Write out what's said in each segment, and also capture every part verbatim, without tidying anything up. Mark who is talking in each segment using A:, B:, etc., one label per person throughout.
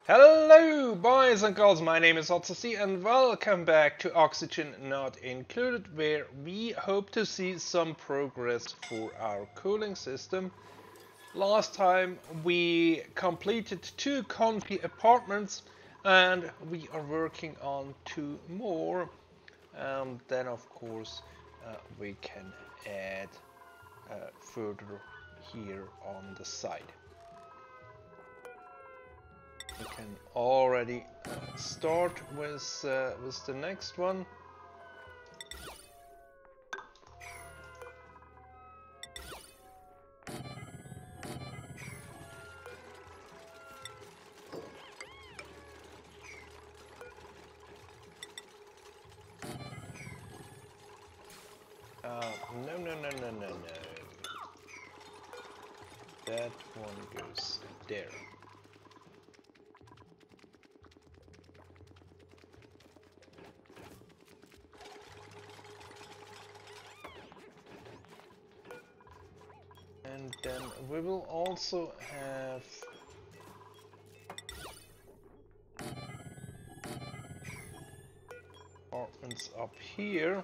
A: Hello boys and girls, my name is Oceania and welcome back to Oxygen Not Included, where we hope to see some progress for our cooling system. Last time we completed two comfy apartments and we are working on two more. Um, then of course uh, we can add uh, further here on the side. We can already uh, start with uh, with the next one. Uh, no, no, no, no, no, no. That one goes there. And then we will also have apartments up here.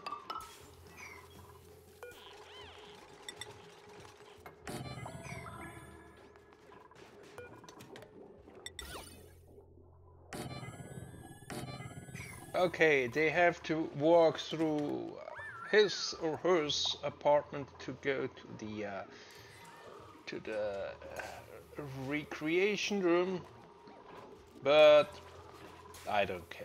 A: Okay, they have to walk through his or hers apartment to go to the uh, to the uh, recreation room, but I don't care.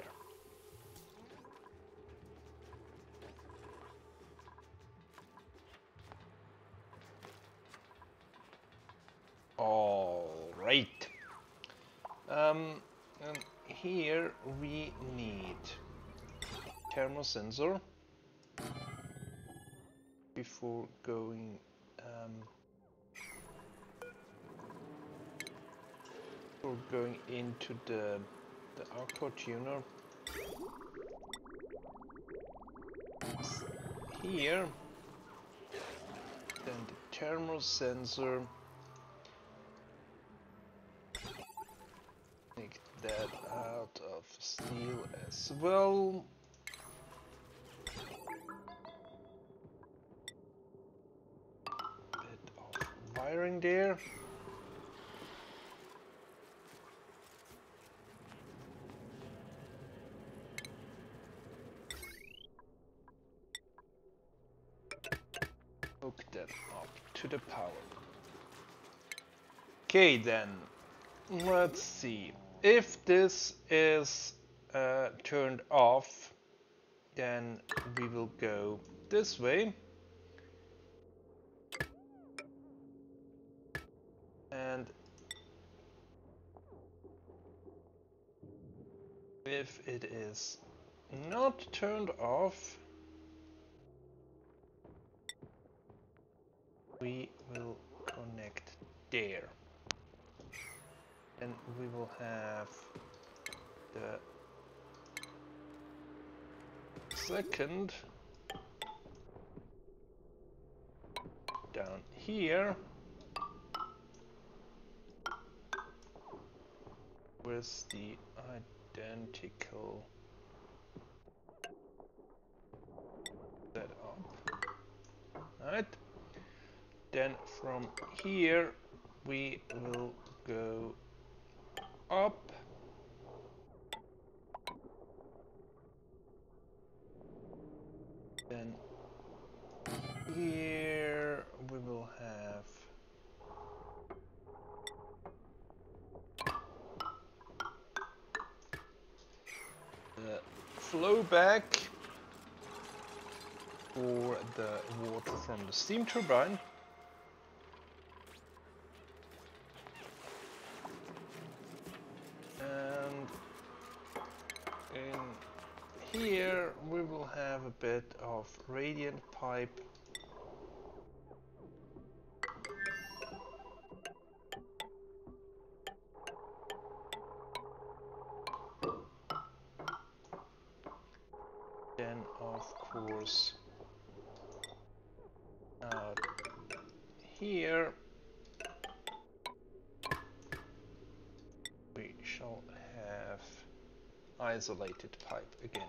A: All right. Um, and here we need thermo sensor before going um, before going into the the Aquatuner. Here, then the thermo sensor. Take that out of steel as well. Bit of wiring there. Hook that up to the power. Okay then, let's see. If this is uh, turned off, then we will go this way. And if it is not turned off, we will connect there. And we will have the second down here with the identical setup. Right. Then from here we will go up. Then here we will have the flow back for the water from the steam turbine. And in here we will have a bit of radiant pipe. Then of course out here we shall have isolated pipe again.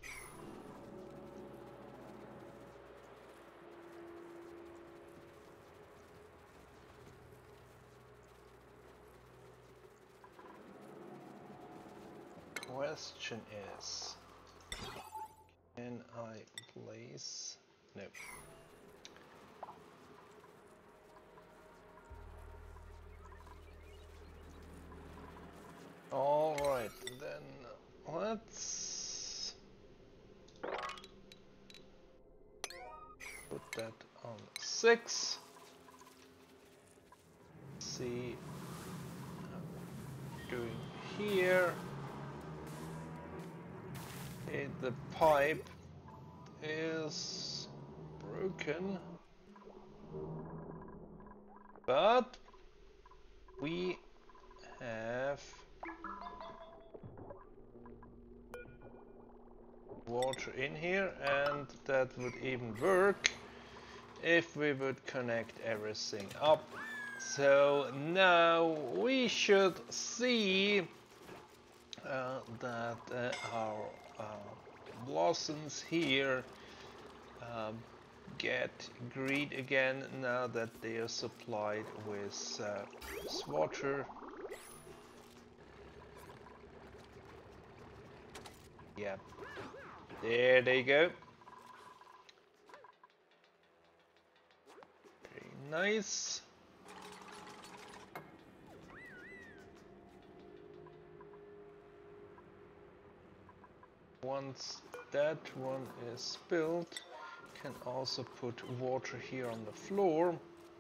A: Question is, can I place? No. All right, then let's put that on six. See, doing here. Okay, the pipe is broken, but we have water in here, and that would even work if we would connect everything up. So now we should see uh, that uh, our uh, blossoms here um, get green again now that they are supplied with uh, this water. Yeah, there they go. Very nice. Once that one is built, can also put water here on the floor.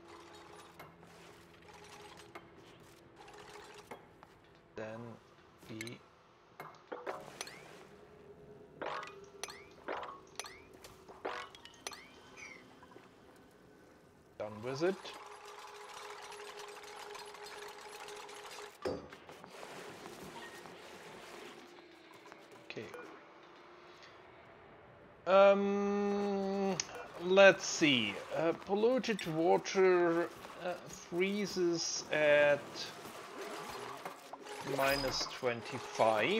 A: Then we done with it. Okay. Um, let's see. Uh, polluted water uh, freezes at minus twenty-five.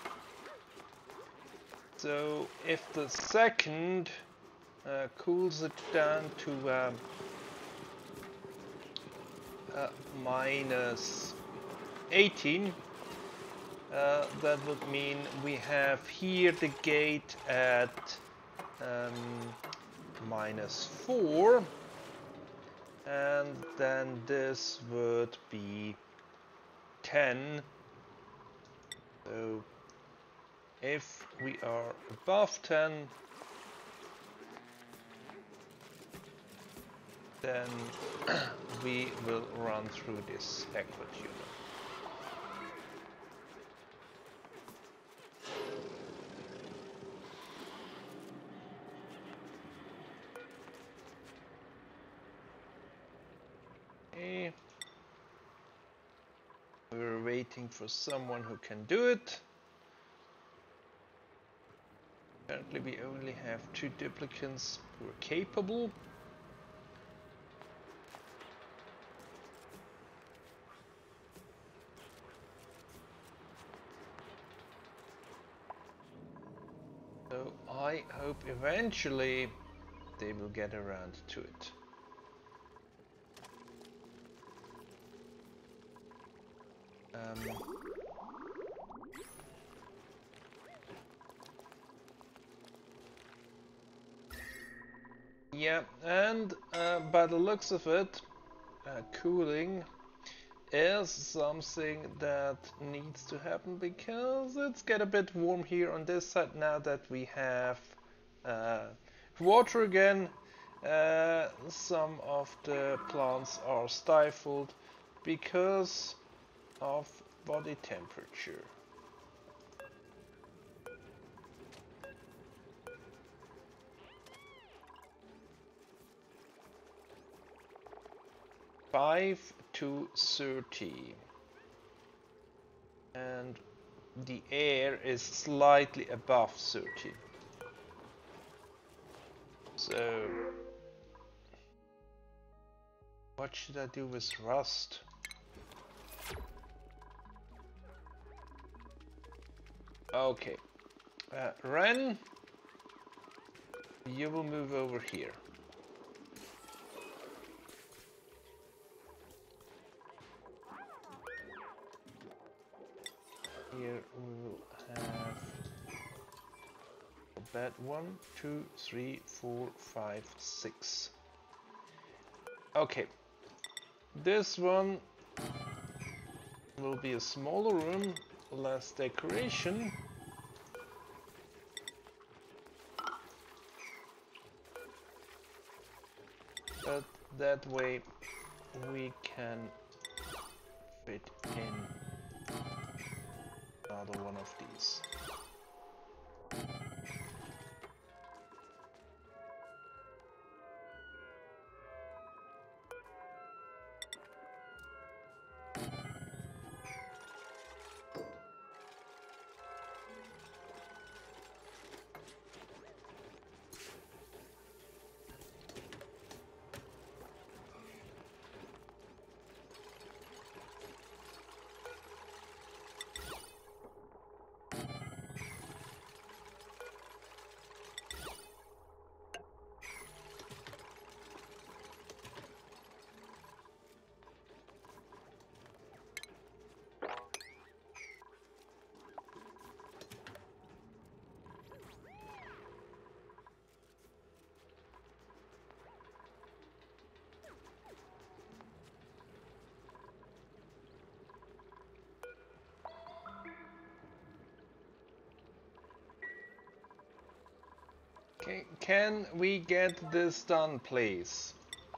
A: So if the second uh, cools it down to um, uh, minus eighteen, uh, that would mean we have here the gate at um, minus four, and then this would be ten. So if we are above ten, then we will run through this Aquatuner. Okay. We're waiting for someone who can do it. Currently we only have two duplicants who are capable. So I hope eventually they will get around to it. Um, yeah, and uh, by the looks of it, uh, cooling is something that needs to happen, because it's get a bit warm here on this side now that we have uh, water again. Uh, some of the plants are stifled because of body temperature. five to thirty, and the air is slightly above thirty. So what should I do with rust? Okay. Uh, Ren, you will move over here. Here we will have a bed one, two, three, four, five, six. Okay. This one will be a smaller room, less decoration. But that way we can fit in another one of these. Okay, can we get this done, please?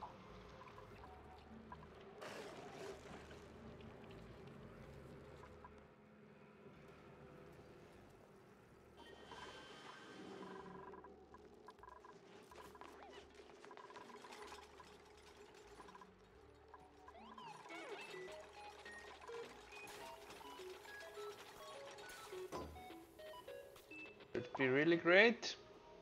A: It'd be really great.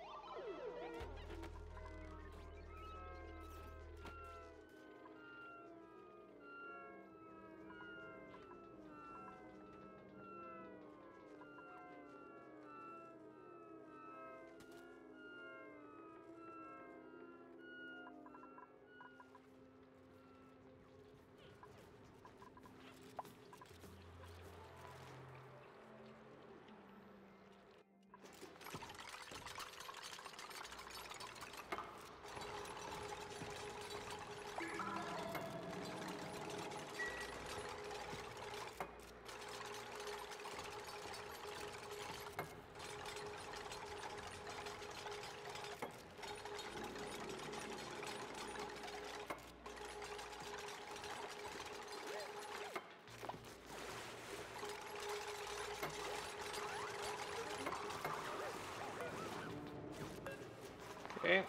A: Okay.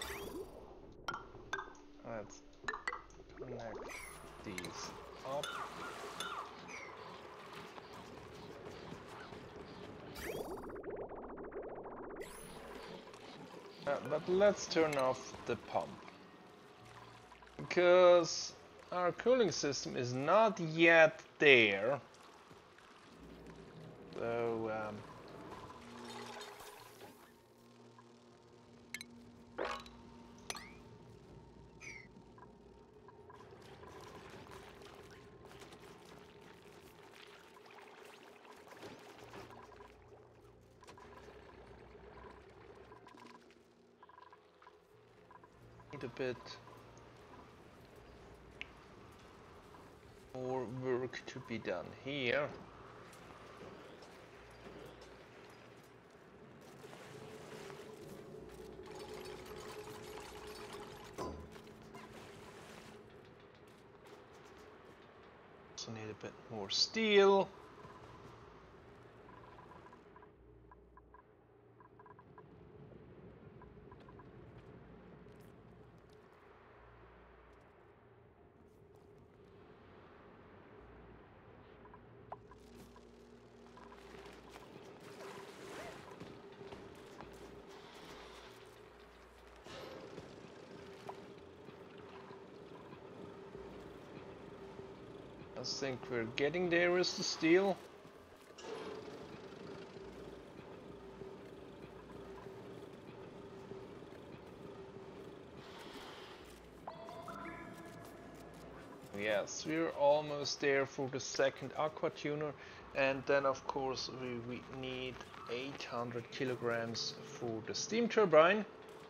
A: Let's connect these up. Uh, but let's turn off the pump. Because our cooling system is not yet there. So, um, need a bit more work to be done here. Also need a bit more steel. I think we're getting there with the steel. Yes, we're almost there for the second Aquatuner, and then of course we, we need eight hundred kilograms for the steam turbine.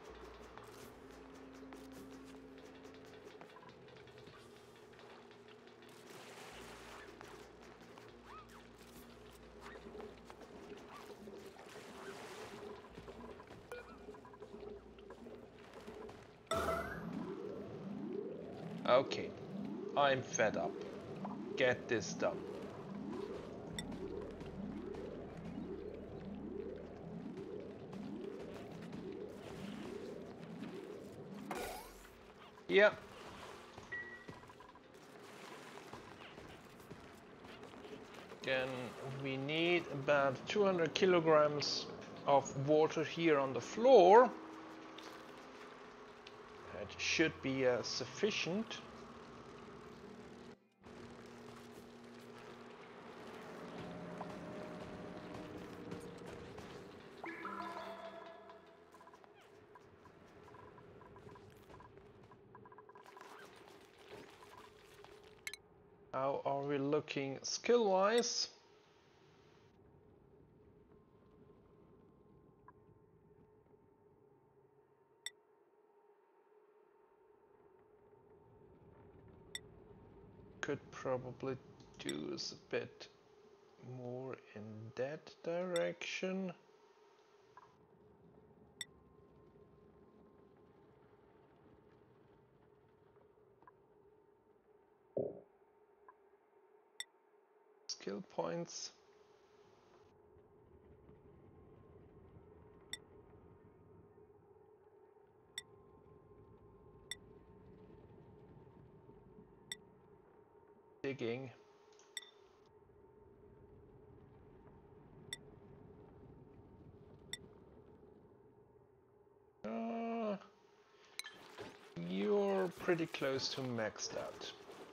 A: Okay, I'm fed up. Get this done. Yeah. Then we need about two hundred kilograms of water here on the floor. That should be uh, sufficient. How are we looking skill-wise? Could probably do us a bit more in that direction. Skill points. Digging. Uh, you're pretty close to maxed out.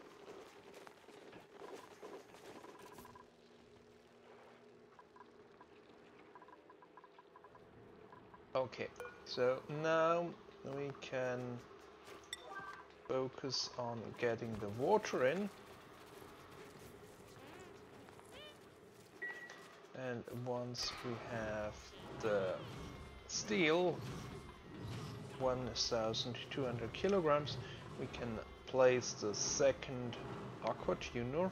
A: Okay, so now we can focus on getting the water in. And once we have the steel, one thousand two hundred kilograms, we can place the second Aquatuner.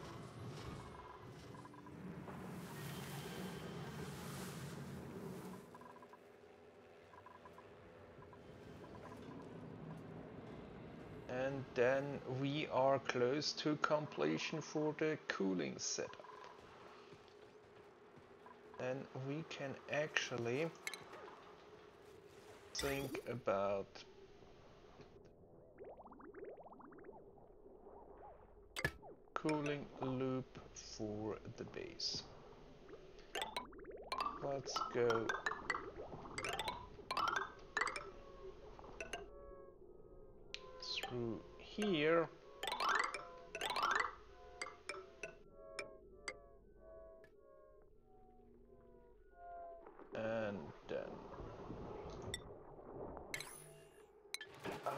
A: And then we are close to completion for the cooling setup. And we can actually think about cooling loop for the base. Let's go through here. And then um,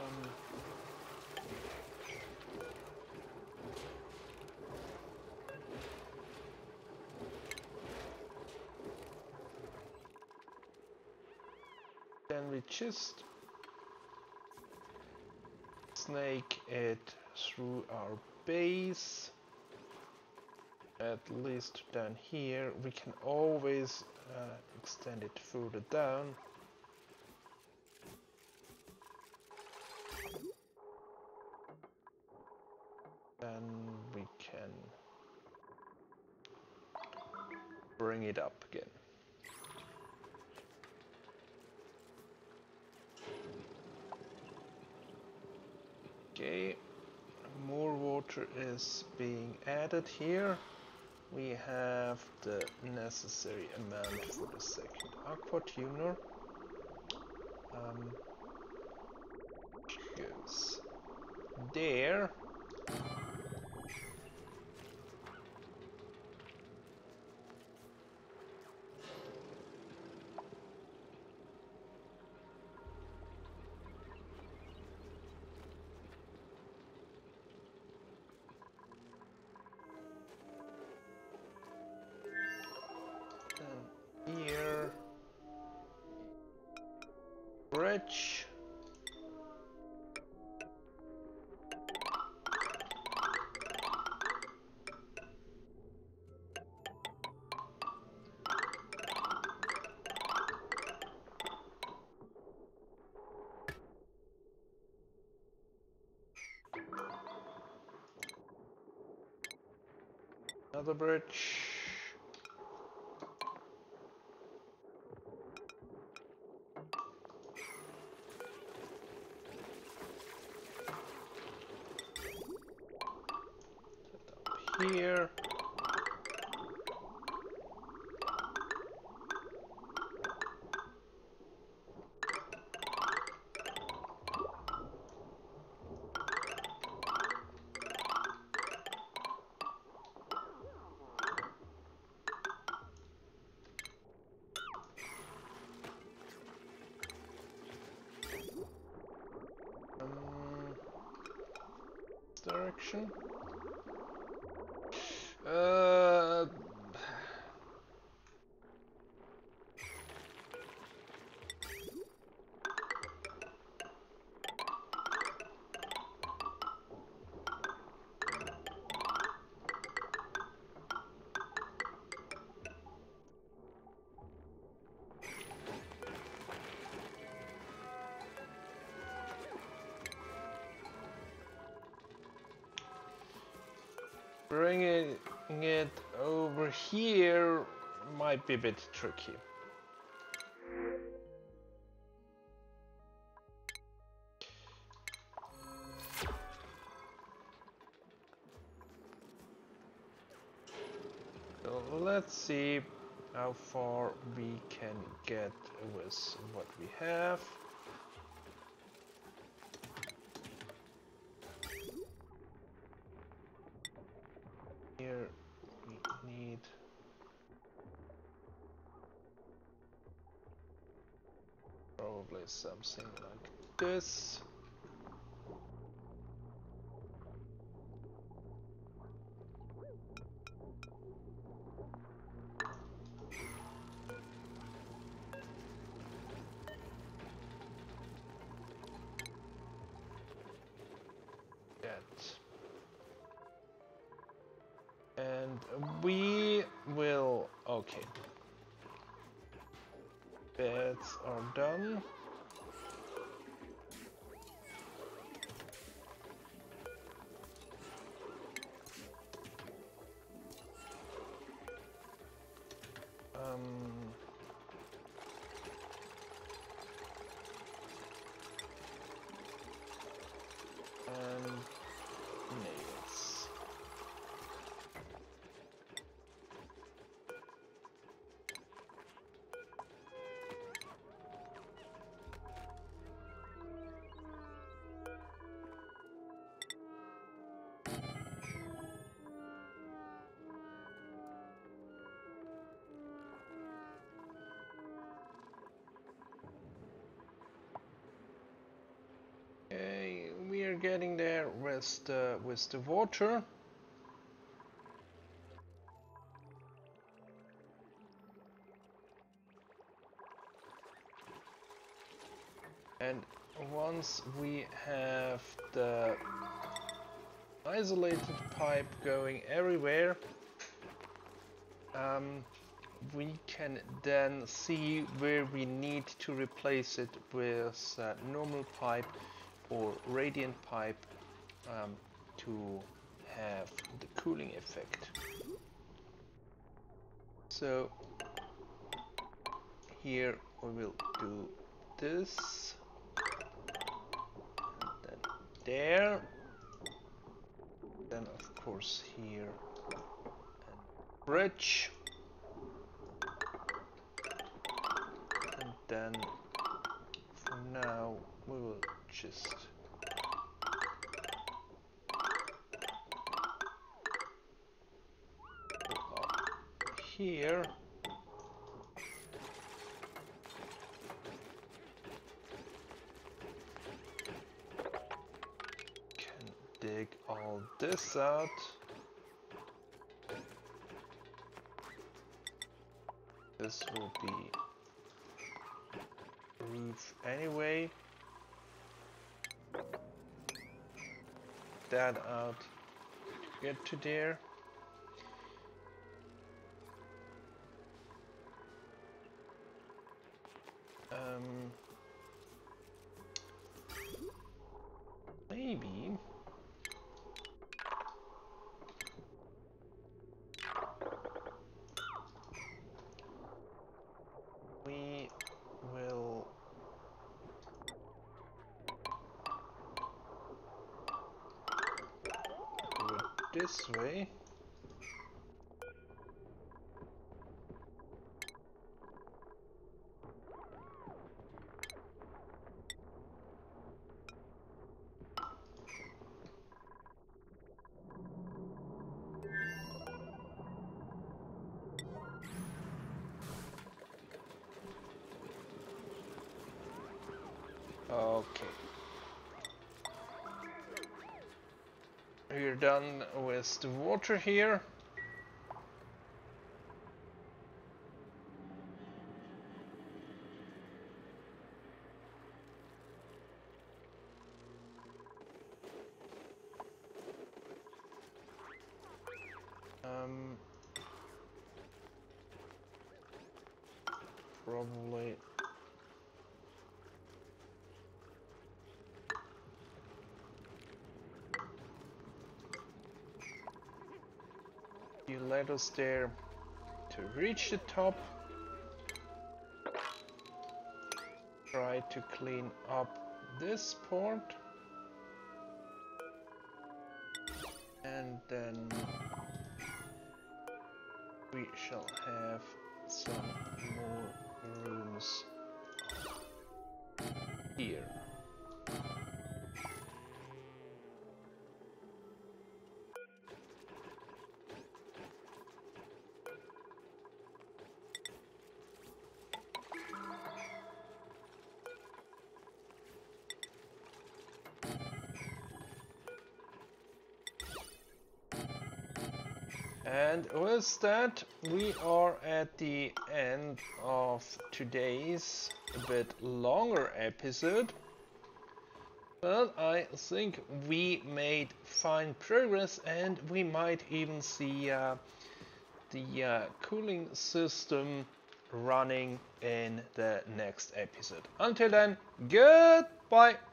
A: then we just snake it through our base, at least down here. We can always uh, extend it further down. Then we can bring it up again. Okay, more water is being added here. We have the necessary amount for the second Aquatuner. Um, goes there. bridge. Another bridge. Set up here. Direction. Uh, Bringing it over here might be a bit tricky. So let's see how far we can get with what we have. Here we need probably something like this. And we will, okay. Beds are done. Um, and nails. Okay, we are getting there with the, with the water. And once we have the isolated pipe going everywhere, um, we can then see where we need to replace it with uh, normal pipe or radiant pipe um, to have the cooling effect. So here we will do this, and then there, then of course here and bridge, and then for now we will just go up here. Dig all this out. This will be roof anyway. That out to get to there. Um, maybe we will do it this way. Okay. We're done with the water here. Um, probably you led us there to reach the top. Try to clean up this part, and then we shall have some more rooms here. And with that, we are at the end of today's a bit longer episode. But I think we made fine progress, and we might even see uh, the uh, cooling system running in the next episode. Until then, goodbye!